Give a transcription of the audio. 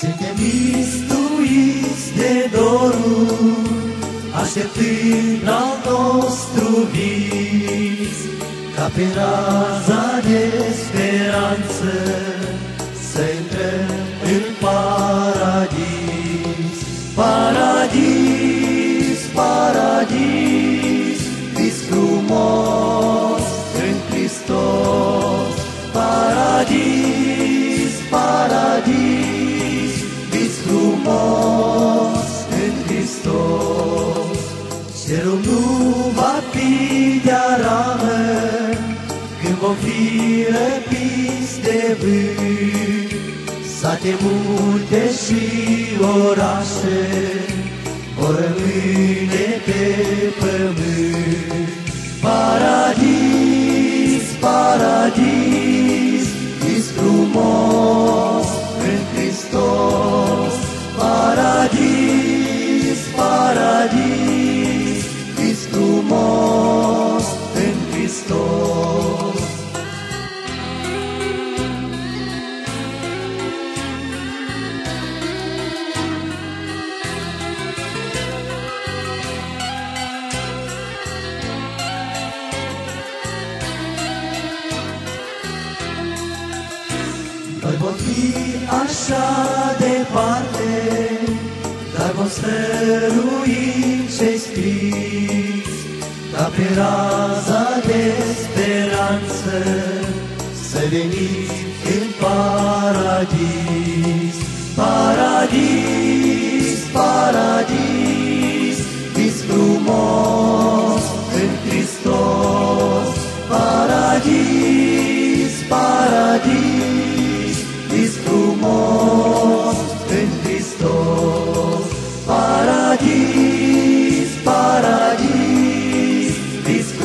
Suntem mistuiți de dorul, așteptând al nostru vis, ca pe raza de speranță să intrăm în paradis. Paradis, paradis, vis frumos în Hristos. Paradis, paradis, vis frumos în Hristos. Cerul nu va fi de-a ramă când vom fi răpiți de vânt. Sate multe și orașe vor rămâne pe pământ. Paradis, paradis, vis frumos în Hristos. Paradis, paradis, vis frumos în Hristos. Noi vom fi așa departe, dar vom stărui ce-i scris, ca pe raza de speranță să veniți în paradis. Paradis, paradis, vis frumos în Hristos. Paradis, paradis, vis frumos în Hristos. Paradis, paradis, vis